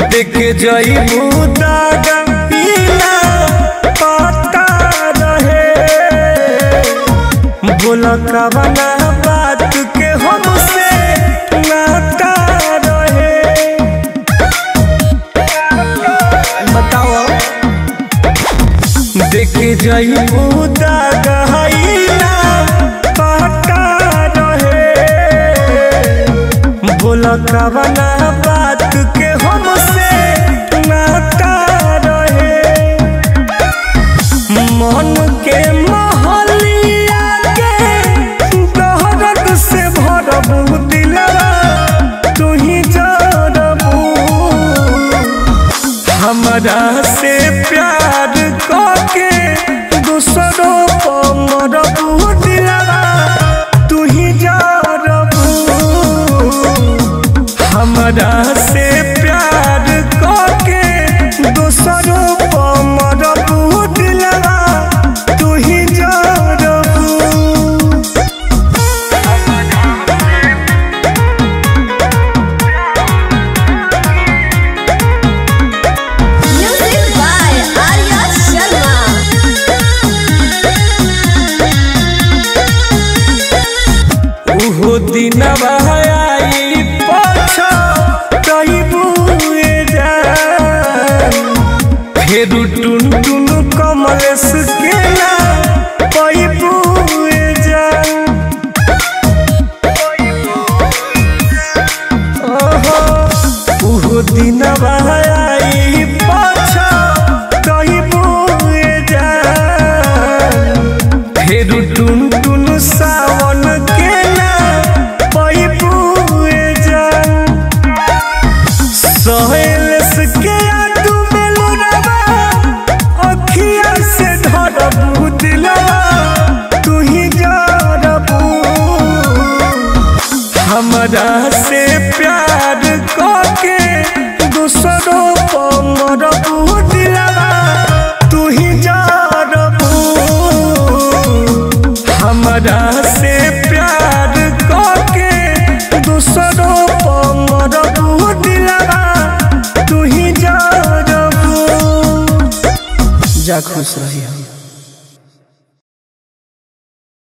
देख जइबू दागा पीला पता रहे बोला कवना बात के हमसे नाता रहे बताओ देख जइबू दागा पता रहे बोला कवना बात के हमसे नाता रहे मन के महलिया के दहरत से भरबू दिलवा तू ही जरबू हमरा से प्यार करके दूसरों पर मरबू दिलवा तू ही जरबू हमरा से प्यार करके दूसरों पर मरबू दिलवा तू ही जरबू। Music by Arya Sharma. उहो दिनवा आई पाछा कहिबू फिर टुन टुन कमलेश के ना पैबू उहो दिनवा आई पाछा कहिबू फिर टुन टुन सावन के ना पैबू सहेलस के आटू में लुरवा अखिया से धरबू दिलवा तू ही जरबू हमरा से प्यार करके दूसरों पर मरबू दिलवा तू ही जरबू हमरा से प्यार करके दूसरों पर मरबू दिलवा तू ही जरबू। जा खुश रही।